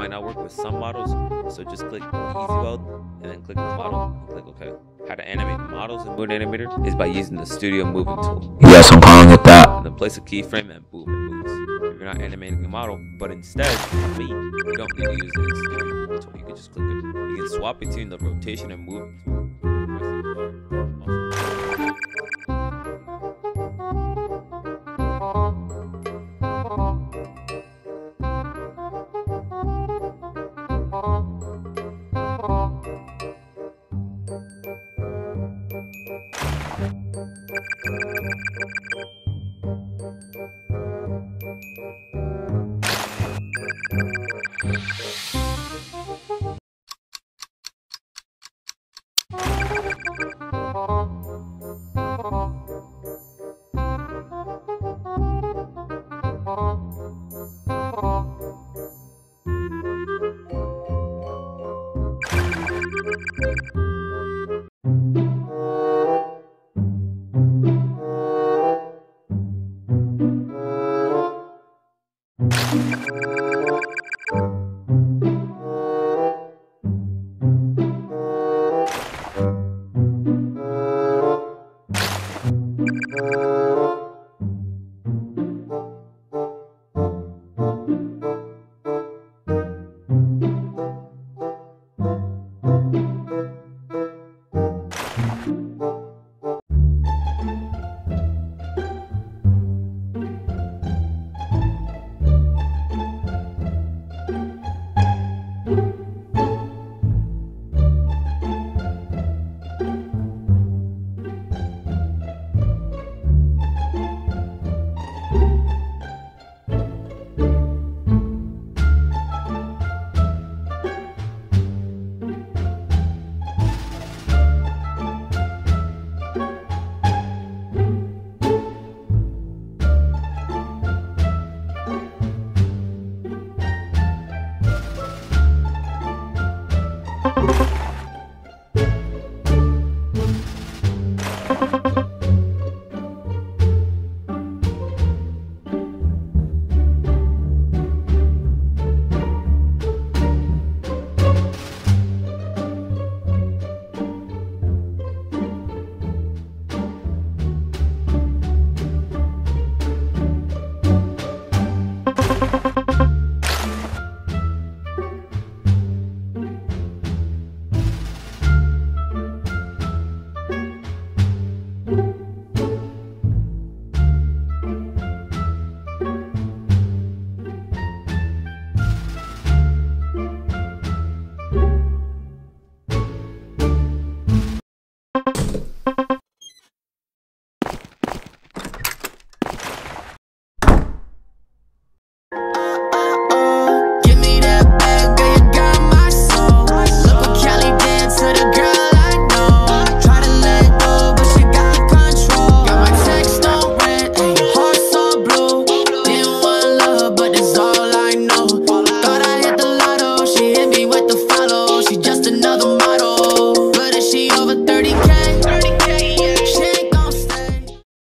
might not work with some models, so just click easy mode and then click the model and click OK. How to animate models in Mood Animator is by using the Studio Moving tool. Yes, I'm calling it that. And then place a keyframe and boom, it moves. If you're not animating a model, but instead, you don't need to use the Studio Moving tool. You can just click it. You can swap between the rotation and moving tool.